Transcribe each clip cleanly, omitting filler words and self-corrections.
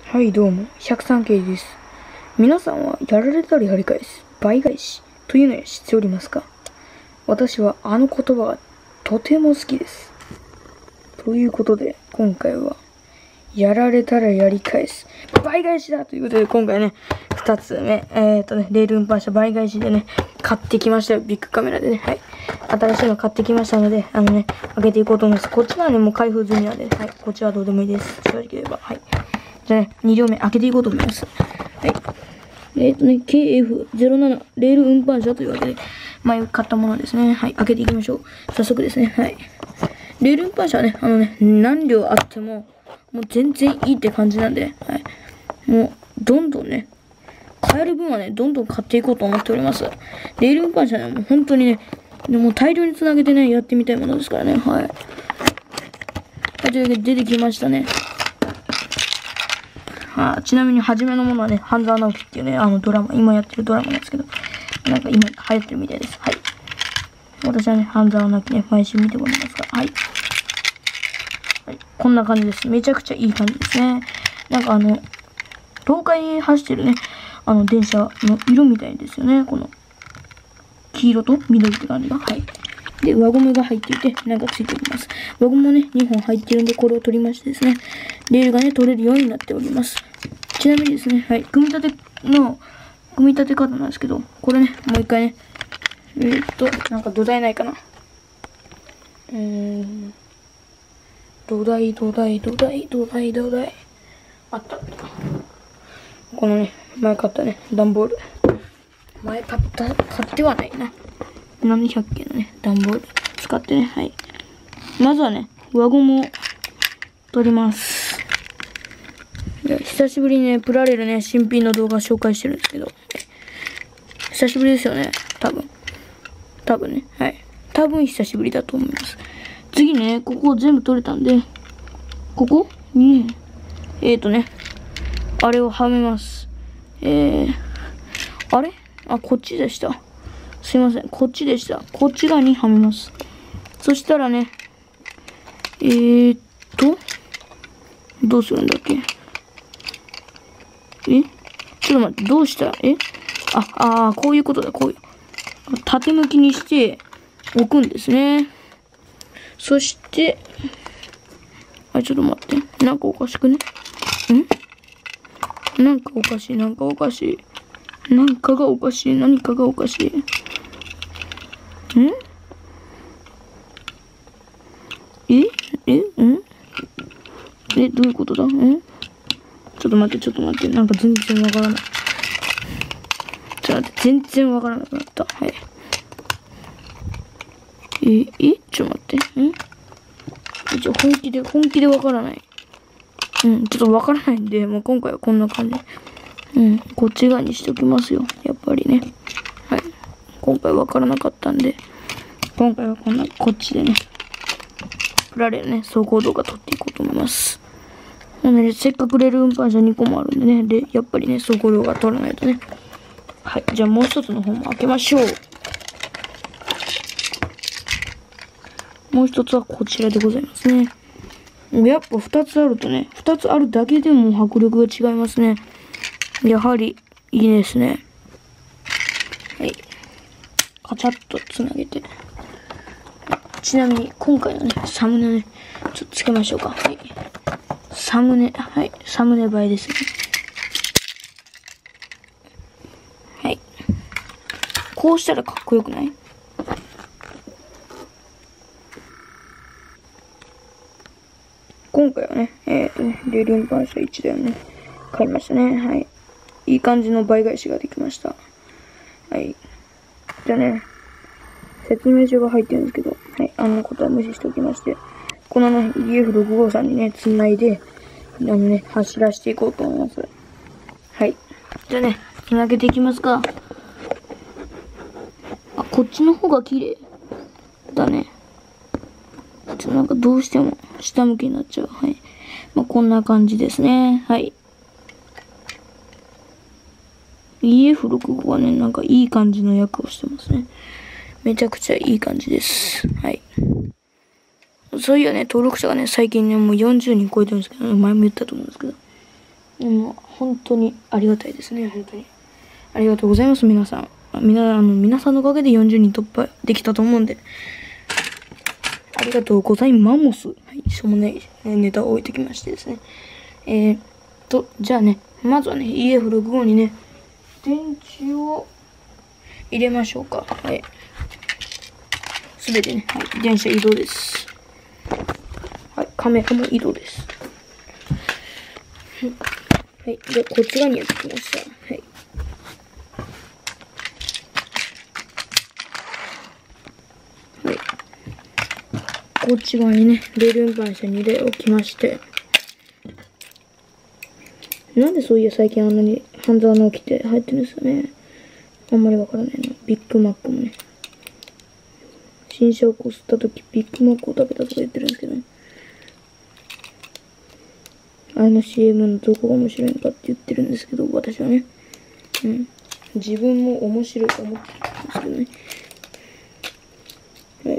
はい、どうも、103系です。皆さんはやられたらやり返す、倍返しというのを知っておりますか？私はあの言葉がとても好きです。ということで、今回は、やられたらやり返す、倍返しだということで、今回ね、2つ目、レール運搬車倍返しでね、買ってきましたよ。ビッグカメラでね、はい。新しいの買ってきましたので、開けていこうと思います。こっちはね、もう開封済みなんで、はい。こっちはどうでもいいです。正直言えば、はい。じゃあね、2両目開けていこうと思います。はい。KF07 レール運搬車というわけで、前買ったものですね。はい。開けていきましょう。早速ですね。はい。レール運搬車はね、何両あっても、もう全然いいって感じなんで、はい。もう、どんどんね、買える分はね、どんどん買っていこうと思っております。レール運搬車ね、もう本当にね、もう大量につなげてね、やってみたいものですからね。はい。はい、というわけで出てきましたね。ちなみに初めのものはね、半沢直樹っていうね、ドラマ、今やってるドラマなんですけど、なんか今流行ってるみたいです。はい。私はね、半沢直樹ね、毎週見ておりますが、はい。はい、こんな感じです。めちゃくちゃいい感じですね。なんか東海に走ってるね、電車の色みたいですよね。この、黄色と緑って感じが。はい。で、輪ゴムが入っていて、なんかついております。輪ゴムもね、2本入ってるんで、これを取りましてですね、レールがね、取れるようになっております。ちなみにですね、はい、組み立て方なんですけど、これね、もう一回ね、なんか土台ないかな。土台。あった。このね、前買ったね、段ボール。買ってはないな。700件のね、段ボール使ってね、はい。まずはね、輪ゴムを取ります。久しぶりにね、プラレールね、新品の動画紹介してるんですけど、久しぶりですよね、多分ね、はい。多分久しぶりだと思います。次ね、ここ全部取れたんで、ここに、あれをはめます。あれ？こっちでした。すいません、こっちでした。こっち側にはめます。そしたらね、どうするんだっけ？ちょっと待って、どうしたら、こういうことだ、こういう。縦向きにして置くんですね。そして、ちょっと待って。なんかおかしくね？なんかがおかしい。何かがおかしい。どういうことだ？ちょっと待って。なんか全然わからない。全然わからなくなった。はい。ちょっと待って。本気でわからない。ちょっとわからないんで、もう今回はこんな感じ。こっち側にしておきますよ。やっぱりね。はい。今回わからなかったんで、今回はこっちでね、プラレールね、走行動画撮っていこうと思います。せっかくレール運搬車2個もあるんでね、で、やっぱりね、走行動画撮らないとね。はい。じゃあもう一つの方も開けましょう。もう一つはこちらでございますね。やっぱ2つあるとね、2つあるだけでも迫力が違いますね。やはり、いいですね。はい。カチャッとつなげて。ちなみに、今回のね、サムネね、ちょっとつけましょうか。はい。サムネ映えですね。はい。こうしたらかっこよくない？今回はね、レール運搬車1台をね、買いましたね。はい。いい感じの倍返しができました。はい。じゃあね、説明書が入ってるんですけど、はい、ことは無視しておきまして、このね、EF653 にね、つないで、走らせていこうと思います。はい。じゃあね、つなげていきますか。こっちの方が綺麗だね。なんかどうしても下向きになっちゃう。はい。こんな感じですね。はい。EF65 はね、なんかいい感じの役をしてますね。めちゃくちゃいい感じです。はい。そういやね、登録者がね、最近ね、もう40人超えてるんですけど、前も言ったと思うんですけど。 本当にありがたいですね、本当に。ありがとうございます、皆さん。皆さんのおかげで40人突破できたと思うんで、ありがとうございます。はい、しょうもないネタを置いてきましてですね。じゃあね、まずはね、EF65 にね、電池を入れましょうか。はい。すべてね、はい、電車移動です。はい、カメラも移動です。はい、じゃあこっち側にやってきました。はい。はい。こっち側にね、レール運搬車2台置きまして、なんでそういう最近あんなに半沢直樹って入ってるんですよね。あんまりわからないな。ビッグマックもね。新車をこすったとき、ビッグマックを食べたとか言ってるんですけどね。あの CM のどこが面白いのかって言ってるんですけど、私はね。自分も面白いと思ってるんですけどね。はい。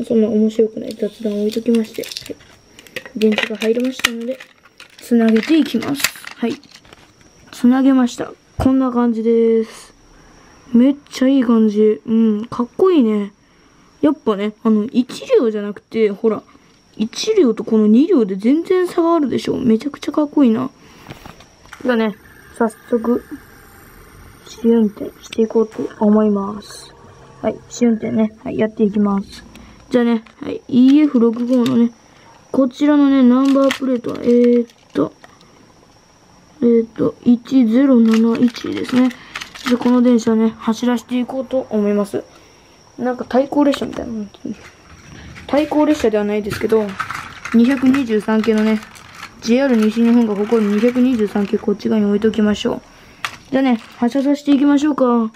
そんな面白くない雑談を置いときまして、はい、電池が入りましたので、つなげていきます。はい。つなげました。こんな感じです。めっちゃいい感じ。かっこいいね。やっぱね、1両じゃなくて、ほら、1両とこの2両で全然差があるでしょ。めちゃくちゃかっこいいな。じゃあね、早速、試運転していこうと思います。はい、試運転ね、はい、やっていきます。じゃあね、はい、EF65 のね、こちらのね、ナンバープレートは、1071ですね。で、この電車ね、走らせていこうと思います。なんか対向列車みたいな。対向列車ではないですけど、223系のね、JR 西日本が誇る223系こっち側に置いておきましょう。じゃあね、発車させていきましょうか。はい。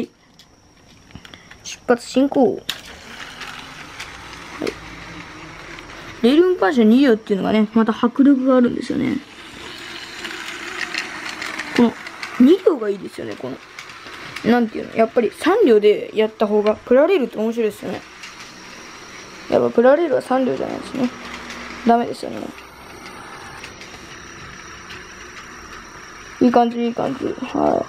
出発進行。はい。レール運搬車2両っていうのがね、また迫力があるんですよね。この2両がいいですよね、この。なんていうの、やっぱり3両でやった方が、プラレールって面白いですよね。やっぱプラレールは3両じゃないですね。ダメですよね。いい感じ、いい感じ。はい。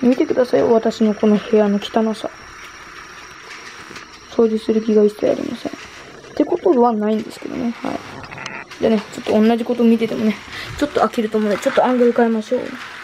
見てくださいよ、私のこの部屋の汚さ。掃除する気が一切ありません。ってことはないんですけどね。はい。じゃあね、ちょっと同じこと見ててもね、ちょっと飽きると思うので、ちょっとアングル変えましょう。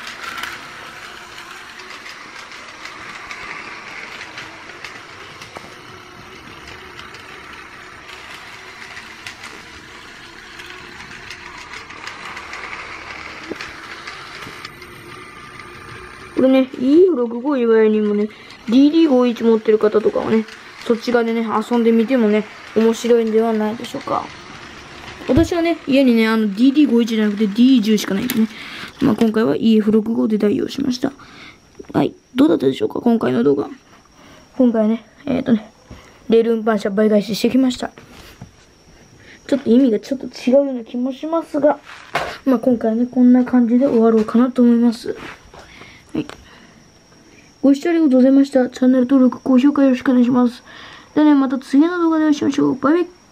これね、EU65 以外にもね、DD51 持ってる方とかはね、そっち側でね、遊んでみてもね、面白いんではないでしょうか。私はね、家にね、DD51 じゃなくて D10 しかないんでね。まあ今回は EF65 で代用しました。はい。どうだったでしょうか、今回の動画。今回ね、レール運搬車倍返ししてきました。ちょっと意味がちょっと違うような気もしますが、まあ今回はね、こんな感じで終わろうかなと思います。はい。ご視聴ありがとうございました。チャンネル登録、高評価よろしくお願いします。ではね、また次の動画でお会いしましょう。バイバイ。